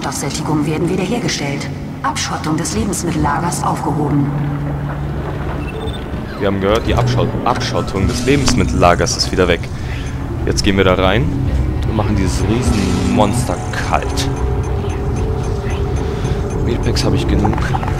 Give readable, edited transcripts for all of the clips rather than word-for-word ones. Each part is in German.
Sauerstoffsättigung werden wiederhergestellt. Abschottung des Lebensmittellagers aufgehoben. Wir haben gehört, die Abschottung des Lebensmittellagers ist wieder weg. Jetzt gehen wir da rein und machen dieses riesen Monster kalt. Meatpacks habe ich genug.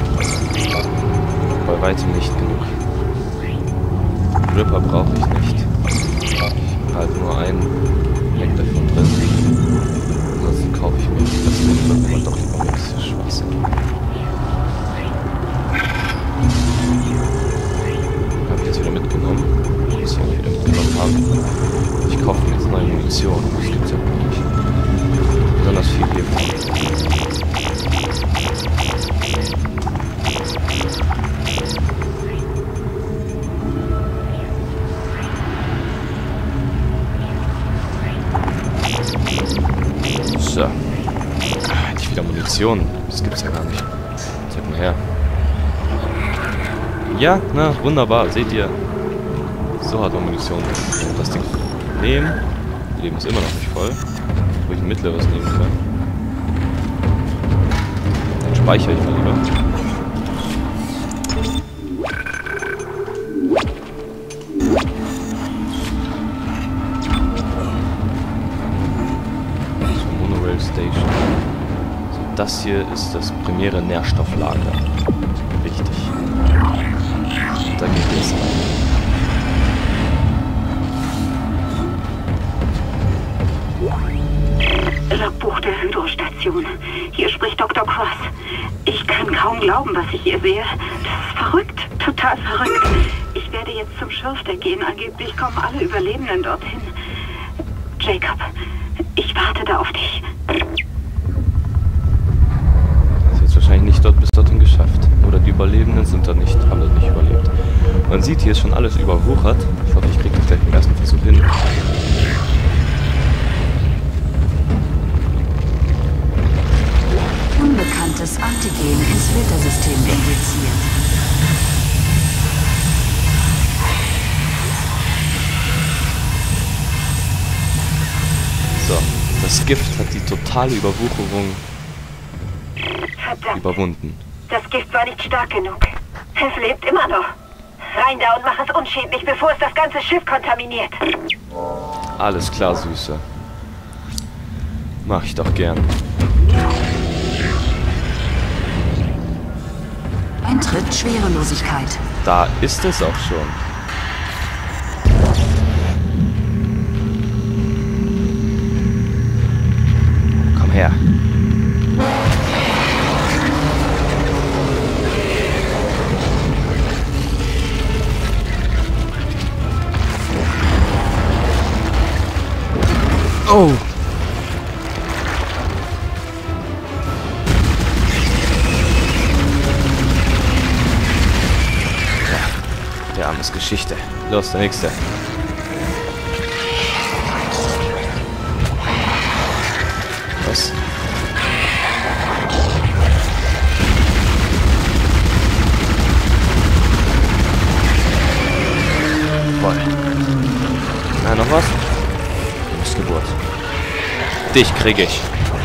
Bei weitem nicht genug. Ripper brauche ich nicht. Halt nur ein Pack davon drin. Ansonsten kaufe ich mir das Ding, aber doch lieber nichts. Schwachsinn. Habe ich jetzt wieder mitgenommen. Muss ich auch wieder mitgenommen haben. Ich kaufe mir jetzt neue Munition. Das gibt's ja noch nicht. Besonders viel hiervon. So. Endlich wieder Munition. Das gibt's ja gar nicht. Zeig mal her. Ja, na, wunderbar. Seht ihr? So hat man Munition. Das Ding nehmen. Leben ist immer noch nicht voll. Wo ich ein mittleres nehmen kann. Dann speichere ich mal lieber. Station. So, das hier ist das primäre Nährstofflager. Richtig. Da geht es rein. Logbuch der Hydrostation. Hier spricht Dr. Cross. Ich kann kaum glauben, was ich hier sehe. Das ist verrückt. Total verrückt. Ich werde jetzt zum Schürfdeck gehen. Angeblich kommen alle Überlebenden dorthin. Jacob, ich warte da auf dich. Das ist jetzt wahrscheinlich nicht bis dorthin geschafft. Oder die Überlebenden haben dort nicht überlebt. Man sieht, hier ist schon alles überwuchert. Ich hoffe, ich kriege das gleich im ersten Versuch hin. Unbekanntes Antigen ins Filtersystem injiziert. So, das Gift hat die totale Überwucherung überwunden. Das Gift war nicht stark genug. Es lebt immer noch. Rein da und mach es unschädlich, bevor es das ganze Schiff kontaminiert. Alles klar, Süße. Mach ich doch gern. Eintritt Schwerelosigkeit. Da ist es auch schon. Komm her. Oh! Der Arm ist Geschichte. Los, der nächste. Was? Voll. Na, noch was? Missgeburt. Dich krieg ich.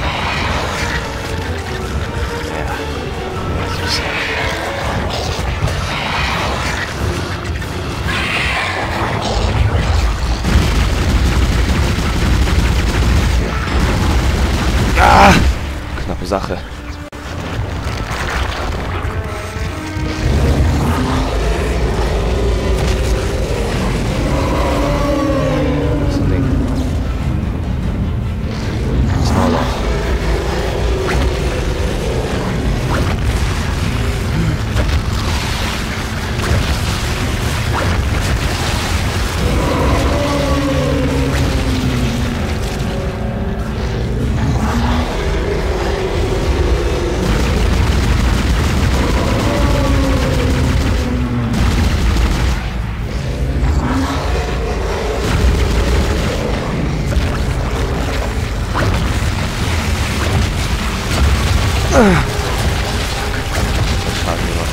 Ja. Süß. Ah! Knappe Sache. Was ist ein Ding? Smaller. Schaden gemacht.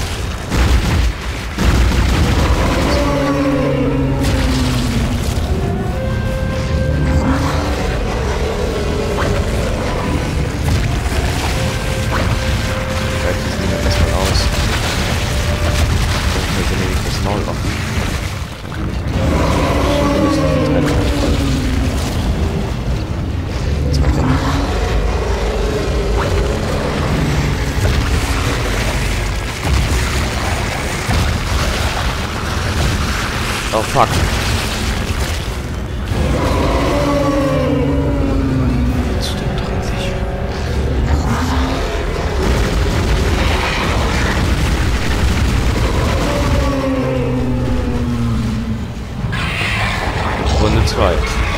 fuck. Jetzt stimmt doch endlich. Runde 2.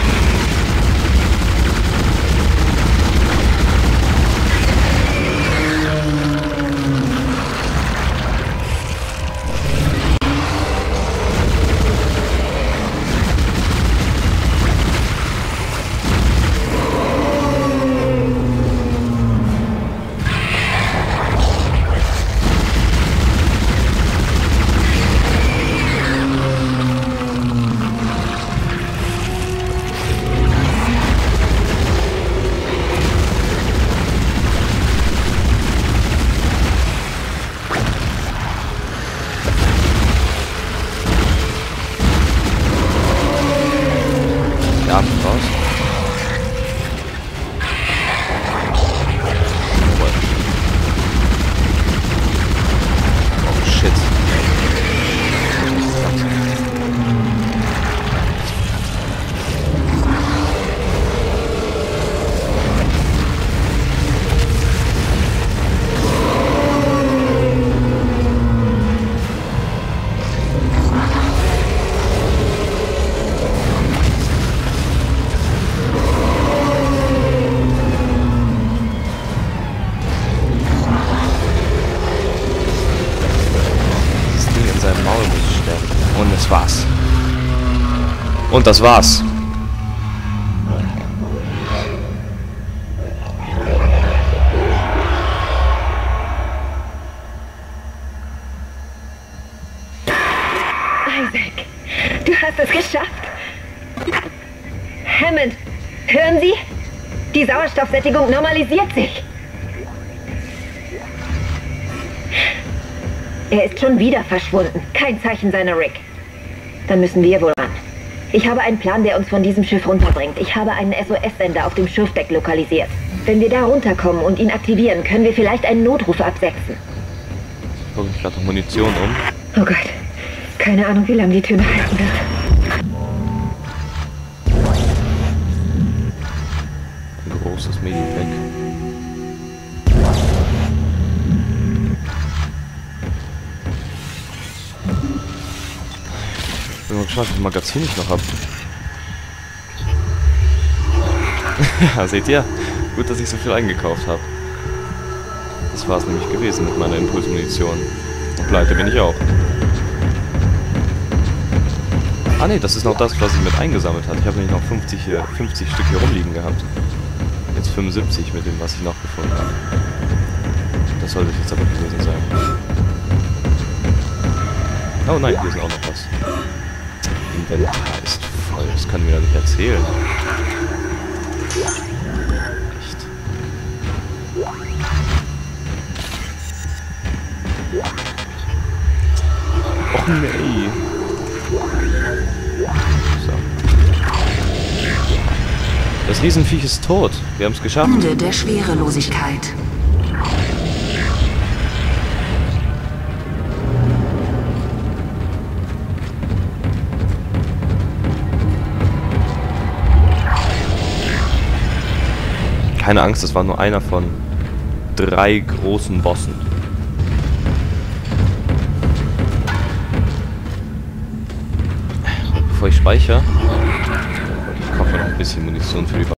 Raus. Oh shit. Und das war's. Und das war's. Isaac, du hast es geschafft. Hammond, hören Sie? Die Sauerstoffsättigung normalisiert sich. Er ist schon wieder verschwunden. Kein Zeichen seiner Rick. Dann müssen wir wohl ran. Ich habe einen Plan, der uns von diesem Schiff runterbringt. Ich habe einen SOS-Sender auf dem Schiffdeck lokalisiert. Wenn wir da runterkommen und ihn aktivieren, können wir vielleicht einen Notruf absetzen. Guck ich gerade noch Munition um. Oh Gott. Keine Ahnung, wie lange die Tür noch halten wird. Ein großes Medipack. Ich bin mal gespannt, wie viel Magazin ich noch habe. Ja, seht ihr? Gut, dass ich so viel eingekauft habe. Das war es nämlich gewesen mit meiner Impulsmunition. Und pleite bin ich auch. Ah ne, das ist noch das, was ich mit eingesammelt hatte. Ich habe nämlich noch 50 Stück hier rumliegen gehabt. Jetzt 75 mit dem, was ich noch gefunden habe. Das sollte jetzt aber gewesen sein. Oh nein, hier ist auch noch was. Inventar ist voll. Das kann mir doch nicht erzählen. Echt. Och nee. So. Das Riesenviech ist tot. Wir haben es geschafft. Ende der Schwerelosigkeit. Keine Angst, das war nur einer von 3 großen Bossen. Bevor ich speichere, ich kaufe noch ein bisschen Munition für die